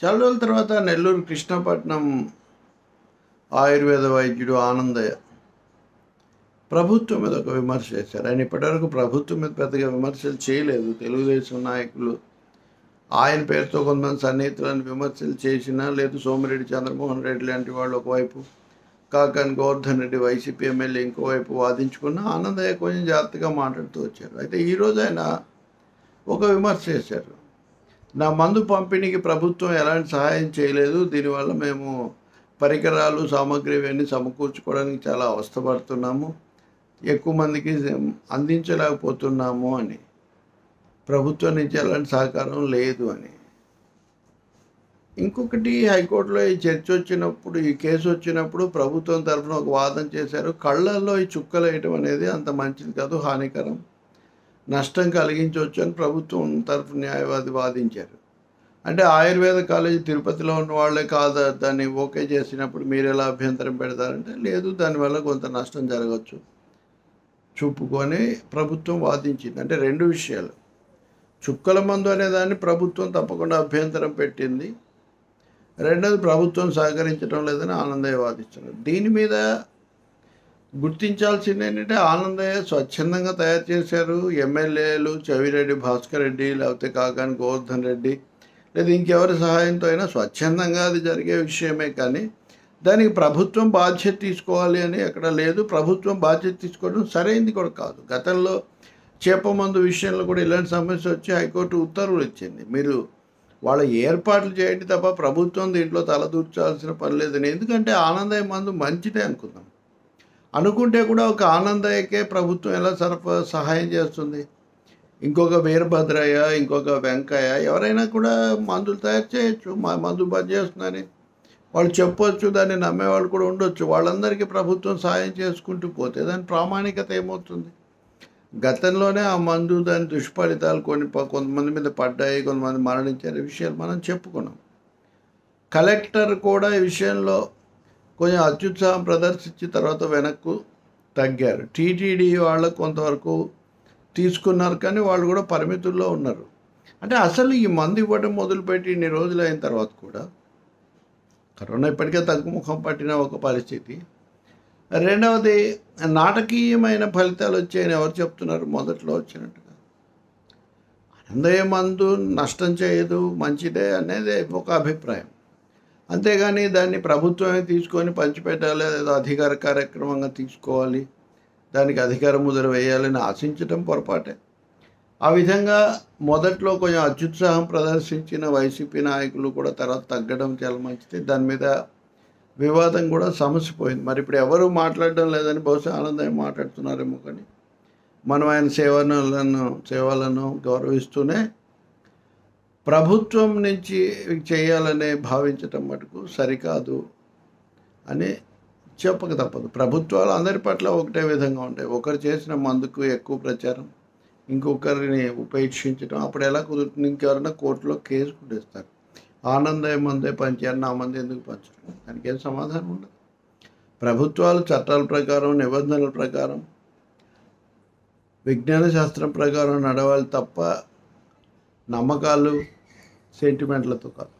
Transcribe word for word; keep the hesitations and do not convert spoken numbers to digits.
చాలా రోజుల తర్వాత నెల్లూరు కృష్ణపట్నం ఆయుర్వేద వైద్యుడు ఆనందయ్య ప్రభుత్వం మీద ఒక విమర్శ చేశారు. ఆయన ఇప్పటివరకు ప్రభుత్వం మీద పెద్దగా విమర్శలు చేయలేదు. తెలుగుదేశం నాయకులు ఆయన పేరుతో కొంతమంది సన్నిహితులను విమర్శలు చేసినా, లేదు సోమిరెడ్డి చంద్రమోహన్ రెడ్డి లాంటి వాళ్ళు ఒకవైపు, కాకాని గోవర్ధన్ రెడ్డి వైసీపీ ఎమ్మెల్యే ఇంకోవైపు వాదించుకున్న ఆనందయ్య కొంచెం జాగ్రత్తగా మాట్లాడుతూ వచ్చారు. అయితే ఈరోజు ఆయన ఒక విమర్శ చేశారు. నా మందు పంపిణీకి ప్రభుత్వం ఎలాంటి సహాయం చేయలేదు, దీనివల్ల మేము పరికరాలు సామాగ్రి ఇవన్నీ సమకూర్చుకోవడానికి చాలా అవస్థపడుతున్నాము, ఎక్కువ మందికి అందించలేకపోతున్నాము అని, ప్రభుత్వం నుంచి ఎలాంటి సహకారం లేదు అని. ఇంకొకటి, హైకోర్టులో ఈ చర్చ వచ్చినప్పుడు, ఈ కేసు వచ్చినప్పుడు ప్రభుత్వం తరఫున ఒక వాదన చేశారు. కళ్ళల్లో ఈ చుక్కలు వేయటం అనేది అంత మంచిది కాదు, హానికరం, నష్టం కలిగించవచ్చు అని ప్రభుత్వం తరఫు న్యాయవాది వాదించారు. అంటే ఆయుర్వేద కాలేజీ తిరుపతిలో ఉన్న వాళ్ళే కాదు దాన్ని ఓకే చేసినప్పుడు మీరు ఎలా అభ్యంతరం పెడతారంటే, లేదు దానివల్ల కొంత నష్టం జరగవచ్చు చూపుకొని ప్రభుత్వం వాదించింది. అంటే రెండు విషయాలు, చుక్కల మందు అనే దాన్ని ప్రభుత్వం తప్పకుండా అభ్యంతరం పెట్టింది, రెండోది ప్రభుత్వం సహకరించడం లేదని ఆనందయ్య వాదిస్తున్నారు. దీని మీద గుర్తించాల్సింది ఏంటంటే, ఆనందయ్య స్వచ్ఛందంగా తయారు చేశారు. ఎమ్మెల్యేలు చెవిరెడ్డి భాస్కర్ రెడ్డి, లేకపోతే కాకాని గోవర్ధన్ రెడ్డి, లేదా ఇంకెవరి సహాయంతో అయినా స్వచ్ఛందంగా అది జరిగే విషయమే, కానీ దానికి ప్రభుత్వం బాధ్యత తీసుకోవాలి అని ఎక్కడ లేదు. ప్రభుత్వం బాధ్యత తీసుకోవడం సరైనది కూడా కాదు. గతంలో చేప మందు విషయంలో కూడా ఇలాంటి సమస్య వచ్చి హైకోర్టు ఉత్తర్వులు ఇచ్చింది, మీరు వాళ్ళ ఏర్పాట్లు చేయండి తప్ప ప్రభుత్వం దీంట్లో తలదూర్చాల్సిన పని లేదని. ఎందుకంటే ఆనందయ్య మందు మంచిదే అనుకుందాం, అనుకుంటే కూడా ఒక ఆనందయ్యకే ప్రభుత్వం ఎలా సరఫ సహాయం చేస్తుంది? ఇంకొక వీరభద్రయ్య, ఇంకొక వెంకయ్య, ఎవరైనా కూడా మందులు తయారు చేయొచ్చు, మా మందు బంద్ చేస్తున్నారని వాళ్ళు చెప్పొచ్చు, దాన్ని నమ్మేవాళ్ళు కూడా ఉండొచ్చు. వాళ్ళందరికీ ప్రభుత్వం సహాయం చేసుకుంటూ పోతే దాని ప్రామాణికత ఏమవుతుంది? గతంలోనే ఆ మందు దాని దుష్ఫలితాలు కొన్ని కొంతమంది మీద పడ్డాయి, కొంతమంది మరణించారు, ఈ విషయాలు మనం చెప్పుకున్నాం. కలెక్టర్ కూడా ఈ విషయంలో కొంచెం అత్యుత్సాహం ప్రదర్శించి తర్వాత వెనక్కు తగ్గారు. టీటీడీ వాళ్ళకు కొంతవరకు తీసుకున్నారు, కానీ వాళ్ళు కూడా పరిమితుల్లో ఉన్నారు. అంటే అసలు ఈ మందు ఇవ్వడం మొదలుపెట్టి ఇన్ని రోజులు అయిన తర్వాత కూడా కరోనా ఇప్పటికే తగ్గుముఖం పట్టిన ఒక పరిస్థితి. రెండవది, నాటకీయమైన ఫలితాలు వచ్చాయని ఎవరు చెప్తున్నారు? మొదట్లో వచ్చినట్టుగా ఆనందయ్య మందు నష్టం చేయదు, మంచిదే అనేది ఒక అభిప్రాయం. అంతేగాని దాన్ని ప్రభుత్వమే తీసుకొని పంచిపెట్టాలి, లేదా అధికార కార్యక్రమంగా తీసుకోవాలి, దానికి అధికార ముద్ర వేయాలని ఆశించడం పొరపాటే. ఆ విధంగా మొదట్లో కొంచెం అత్యుత్సాహం ప్రదర్శించిన వైసీపీ నాయకులు కూడా తర్వాత తగ్గడం చాలా మంచిది. దాని మీద వివాదం కూడా సమసిపోయింది. మరి ఇప్పుడు ఎవరు మాట్లాడడం లేదని బహుశా ఆనందయ్య మాట్లాడుతున్నారేమో, కానీ మనం ఆయన సేవలను సేవలను గౌరవిస్తూనే ప్రభుత్వం నుంచి చేయాలనే భావించటం మటుకు సరికాదు అని చెప్పక తప్పదు. ప్రభుత్వాలు అందరి పట్ల ఒకటే విధంగా ఉంటాయి. ఒకరు చేసిన మందుకు ఎక్కువ ప్రచారం, ఇంకొకరిని ఉపేక్షించడం, అప్పుడు ఎలా కుదురుతుంది? ఇంకెవరైనా కోర్టులో కేసు కుట్టేస్తారు, ఆనందయ్య మందే పంచారు, నా మంది ఎందుకు పంచడం? దానికి ఏం సమాధానం ఉండదు. ప్రభుత్వాలు చట్టాల ప్రకారం, నిబంధనల ప్రకారం, విజ్ఞాన శాస్త్రం ప్రకారం నడవాలి తప్ప నమ్మకాలు, సెంటిమెంట్లతో కాదు.